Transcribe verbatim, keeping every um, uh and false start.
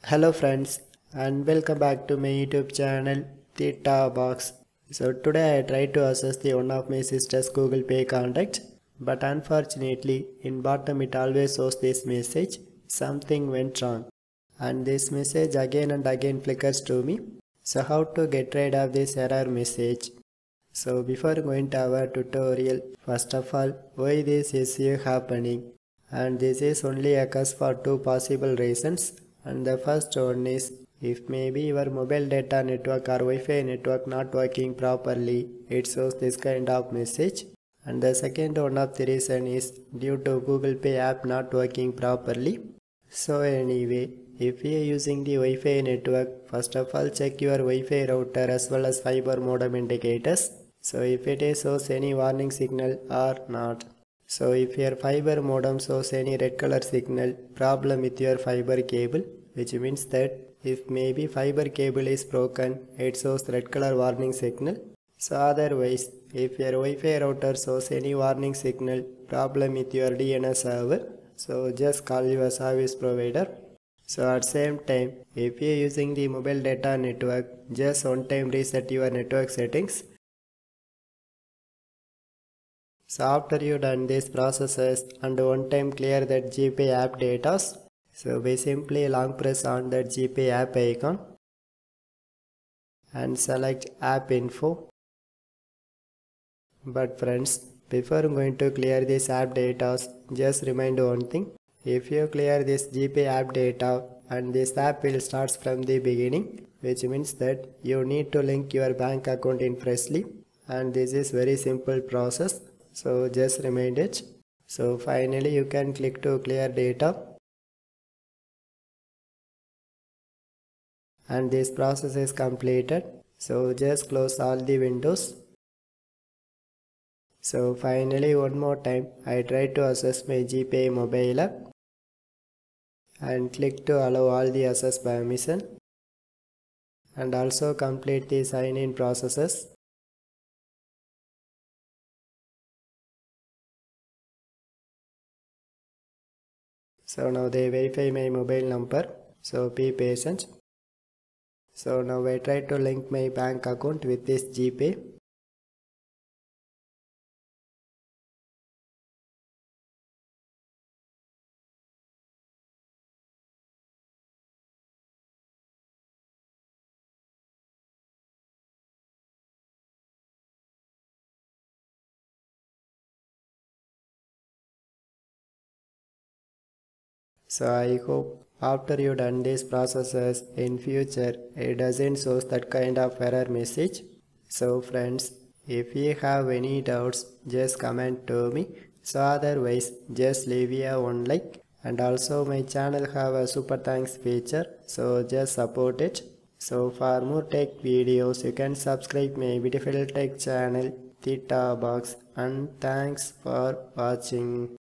Hello friends and welcome back to my YouTube channel Theta Box. So today I tried to access the one of my sister's Google Pay contact, but unfortunately in bottom it always shows this message, something went wrong, and this message again and again flickers to me. So how to get rid of this error message? So before going to our tutorial, first of all, why this issue happening? And this is only occurs for two possible reasons. And the first one is if maybe your mobile data network or Wi-Fi network not working properly, it shows this kind of message. And the second one of the reason is due to Google Pay app not working properly. So anyway, if you are using the Wi-Fi network, first of all check your Wi-Fi router as well as fiber modem indicators. So if it shows any warning signal or not. So if your fiber modem shows any red color signal, problem with your fiber cable, which means that if maybe fiber cable is broken, it shows red color warning signal. So otherwise, if your Wi-Fi router shows any warning signal, problem with your D N S server, so just call your service provider. So at same time, if you are using the mobile data network, just one time reset your network settings. So after you done these processes and one time clear that Gpay app data, so we simply long press on that Gpay app icon and select app info. But friends, before going to clear this app data, just remind one thing. If you clear this Gpay app data and this app will start from the beginning, which means that you need to link your bank account in freshly, and this is very simple process. So just remind it. So finally you can click to clear data. And this process is completed. So just close all the windows. So finally one more time I try to access my Gpay mobile app and click to allow all the access permission and also complete the sign in processes. So now they verify my mobile number, so be patient. So now I try to link my bank account with this Gpay. So I hope after you done these processes in future it doesn't show that kind of error message. So friends, if you have any doubts just comment to me. So otherwise just leave a one like, and also my channel have a super thanks feature, so just support it. So for more tech videos you can subscribe my beautiful tech channel Theta Box, and thanks for watching.